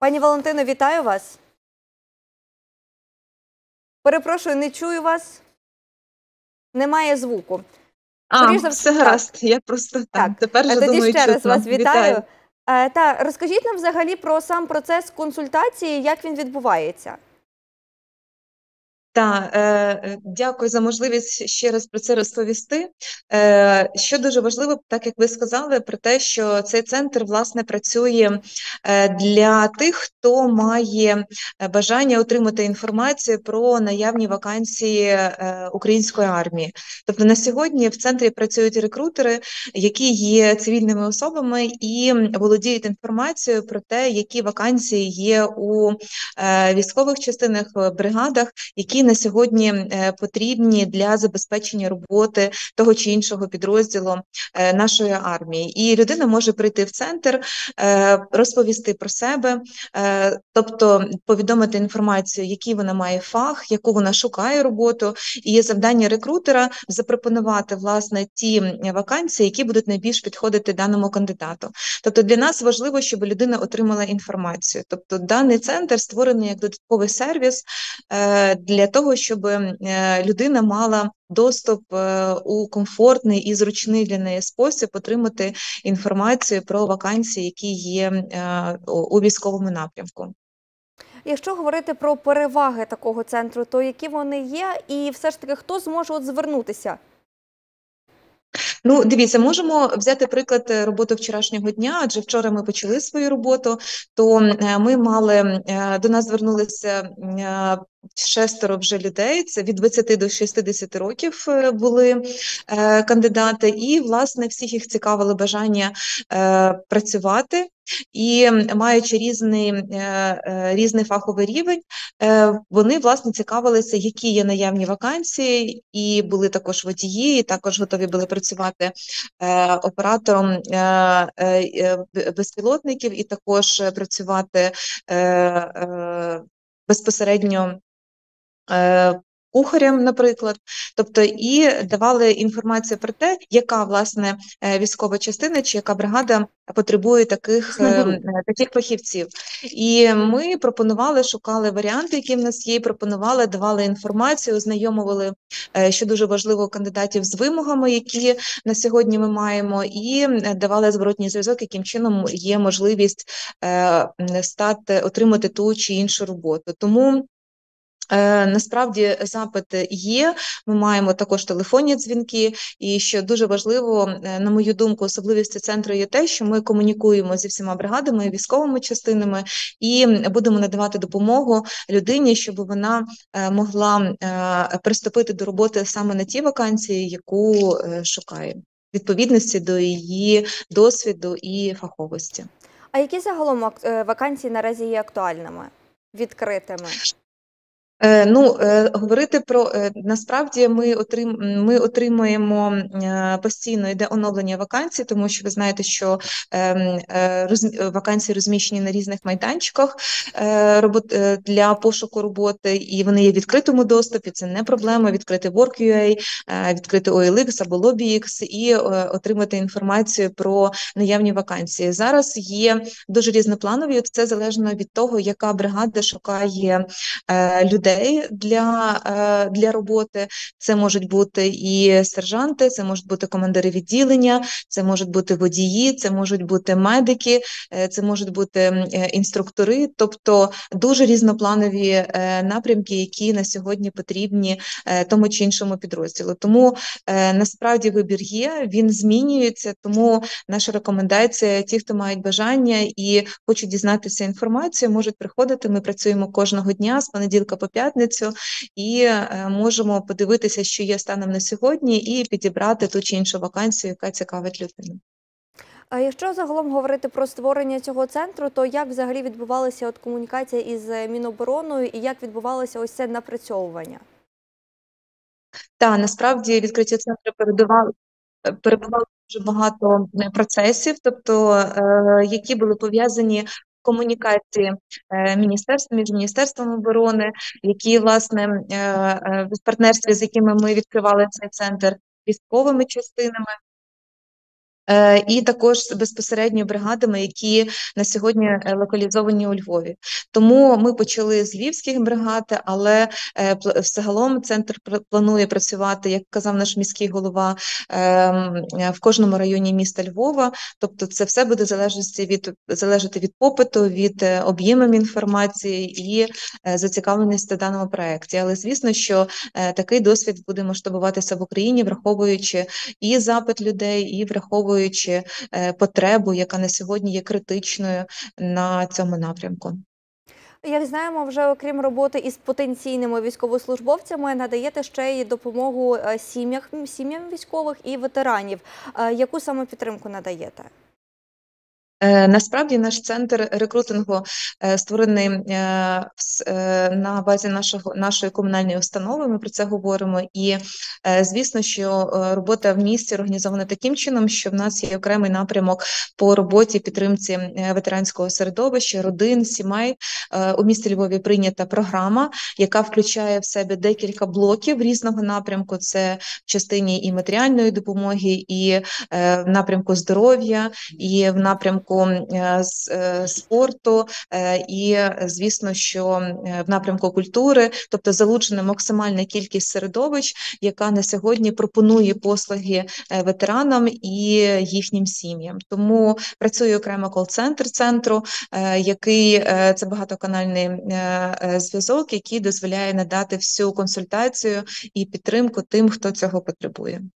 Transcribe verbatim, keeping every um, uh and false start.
Пані Валентино, вітаю вас. Перепрошую, не чую вас. Немає звуку. А, Скоріш за все, все так. гаразд. Я просто Так. там тепер Е, вже Тоді думаю ще раз чутно. вас вітаю. Вітаю. Е, Та розкажіть нам взагалі про сам процес консультації, як він відбувається. Та, е, е, дякую за можливість ще раз про це розповісти. Е, що дуже важливо, так як ви сказали, про те, що цей центр, власне, працює е, для тих, хто має бажання отримати інформацію про наявні вакансії е, української армії. Тобто на сьогодні в центрі працюють рекрутери, які є цивільними особами і володіють інформацією про те, які вакансії є у е, військових частинах, бригадах, які на сьогодні е, потрібні для забезпечення роботи того чи іншого підрозділу е, нашої армії. І людина може прийти в центр, е, розповісти про себе, е, тобто повідомити інформацію, який вона має фах, яку вона шукає роботу, і є завдання рекрутера запропонувати, власне, ті вакансії, які будуть найбільш підходити даному кандидату. Тобто для нас важливо, щоб людина отримала інформацію. Тобто даний центр створений як додатковий сервіс е, для того, щоб е, людина мала доступ е, у комфортний і зручний для неї спосіб отримати інформацію про вакансії, які є е, у військовому напрямку. Якщо говорити про переваги такого центру, то які вони є, і все ж таки хто зможе от звернутися? Ну, дивіться, можемо взяти приклад е, роботи вчорашнього дня, адже вчора ми почали свою роботу, то е, ми мали, е, до нас звернулися е, шестеро вже людей, це від двадцяти до шістдесяти років е, були е, кандидати, і, власне, всіх їх цікавило бажання е, працювати. І маючи різний, е, е, різний фаховий рівень, е, вони, власне, цікавилися, які є наявні вакансії, і були також водії, і також готові були працювати е, оператором е, е, безпілотників, і також працювати е, е, безпосередньо е, кухарям, наприклад, тобто і давали інформацію про те, яка, власне, е, військова частина чи яка бригада потребує таких, е, е, таких фахівців. І ми пропонували, шукали варіанти, які в нас є, пропонували, давали інформацію, ознайомували, е, що дуже важливо, кандидатів з вимогами, які на сьогодні ми маємо, і е, давали зворотній зв'язок, яким чином є можливість е, стати, отримати ту чи іншу роботу. Тому Е, насправді запит є, ми маємо також телефонні дзвінки, і що дуже важливо, е, на мою думку, особливістю центру є те, що ми комунікуємо зі всіма бригадами, військовими частинами і будемо надавати допомогу людині, щоб вона е, могла е, приступити до роботи саме на ті вакансії, яку е, шукає, відповідності до її досвіду і фаховості. А які загалом ак- е, вакансії наразі є актуальними, відкритими? Е, Ну, е, говорити про е, насправді ми отрим, ми отримуємо е, постійно йде оновлення вакансій, тому що ви знаєте, що ем, е, роз- вакансії розміщені на різних майданчиках е, робот, е, для пошуку роботи, і вони є в відкритому доступі. Це не проблема. Відкрити Work.ua, е, відкрити о ел ікс або LobbyX і е, отримати інформацію про наявні вакансії. Зараз є дуже різнопланові. Це залежно від того, яка бригада шукає е, людей для, е, для роботи. Це можуть бути і сержанти, це можуть бути командири відділення, це можуть бути водії, це можуть бути медики, е, це можуть бути е, інструктори, тобто дуже різнопланові е, напрямки, які на сьогодні потрібні е, тому чи іншому підрозділу. Тому е, насправді вибір є, він змінюється, тому наша рекомендація: ті, хто мають бажання і хочуть дізнатися інформацію, можуть приходити. Ми працюємо кожного дня з понеділка по п'ятницю і е, можемо подивитися, що є станом на сьогодні, і підібрати ту чи іншу вакансію, яка цікавить людину. А якщо загалом говорити про створення цього центру, то як взагалі відбувалася от комунікація із е, Мінобороною і як відбувалося ось це напрацьовування? Та насправді відкриття центру передувало е, перебувало дуже багато е, процесів, тобто е, які були пов'язані в комунікації е, міністерства між міністерством оборони, які, власне, е, е, в партнерстві, з якими ми відкривали цей центр, військовими частинами. Е, І також безпосередньо бригадами, які на сьогодні е, локалізовані у Львові. Тому ми почали з львівських бригад, але е, пл- взагалом центр пр- планує працювати, як казав наш міський голова, ем, е, в кожному районі міста Львова. Тобто, це все буде залежати від залежати від попиту, від е, об'ємів інформації і е, зацікавленості в даному проєкті. Але звісно, що е, такий досвід буде масштабуватися в Україні, враховуючи і запит людей, і враховуючи е, потребу, яка на сьогодні є критичною на цьому напрямку. Як знаємо, вже окрім роботи із потенційними військовослужбовцями, надаєте ще й допомогу е, сім'ях, сім'ям військових і ветеранів. Е, Яку саме підтримку надаєте? Е, Насправді наш центр рекрутингу е, створений е, с- е, на базі нашого нашої комунальної установи. Ми про це говоримо. І е, звісно, що е, робота в місті організована таким чином, що в нас є окремий напрямок по роботі підтримці е, ветеранського середовища, родин, сімей. Е, У місті Львові прийнята програма, яка включає в себе декілька блоків різного напрямку. Це в частині і матеріальної допомоги, і е, в напрямку здоров'я, і в напрямку е, с- е, спорту, е, і, е, звісно, що е, в напрямку культури, тобто залучена максимальна кількість середовищ, яка на сьогодні пропонує послуги е, ветеранам і їхнім сім'ям. Тому працює окремо кол-центр центру, е, який е, це багатоканальний е, е, зв'язок, який дозволяє надати всю консультацію і підтримку тим, хто цього потребує.